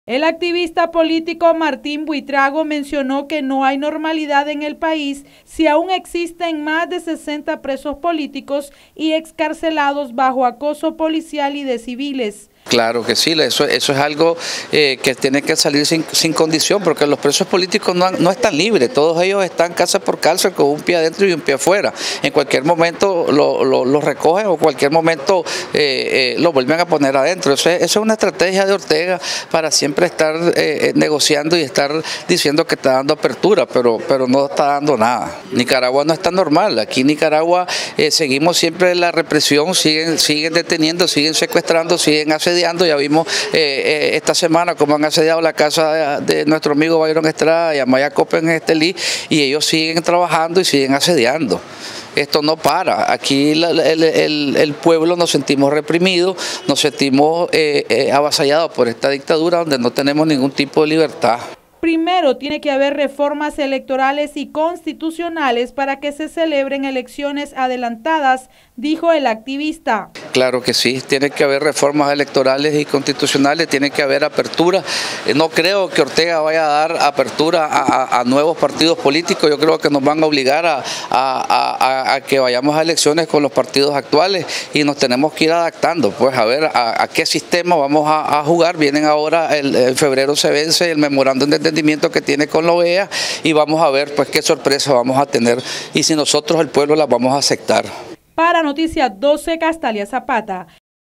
El activista político Martín Buitrago mencionó que no hay normalidad en el país si aún existen más de 60 presos políticos y excarcelados bajo acoso policial y de civiles. Claro que sí, eso es algo que tiene que salir sin condición, porque los presos políticos no están libres, todos ellos están cárcel por cárcel con un pie adentro y un pie afuera. En cualquier momento lo recogen o en cualquier momento lo vuelven a poner adentro. Eso es una estrategia de Ortega para siempre estar negociando y estar diciendo que está dando apertura, pero no está dando nada. Nicaragua no está normal, aquí en Nicaragua seguimos siempre la represión, siguen deteniendo, siguen secuestrando, siguen asediando. Ya vimos esta semana cómo han asediado la casa de nuestro amigo Byron Estrada y Amaya Coppel en Estelí, y ellos siguen trabajando y siguen asediando. Esto no para. Aquí el pueblo nos sentimos reprimidos, nos sentimos avasallados por esta dictadura donde no tenemos ningún tipo de libertad. Primero tiene que haber reformas electorales y constitucionales para que se celebren elecciones adelantadas, dijo el activista. Claro que sí, tiene que haber reformas electorales y constitucionales, tiene que haber apertura. No creo que Ortega vaya a dar apertura a nuevos partidos políticos, yo creo que nos van a obligar a que vayamos a elecciones con los partidos actuales y nos tenemos que ir adaptando, pues a ver a qué sistema vamos a jugar. Vienen ahora, en febrero se vence el memorándum de entendimiento que tiene con la OEA y vamos a ver pues qué sorpresa vamos a tener y si nosotros el pueblo las vamos a aceptar. Para Noticias 12, Castalia Zapata.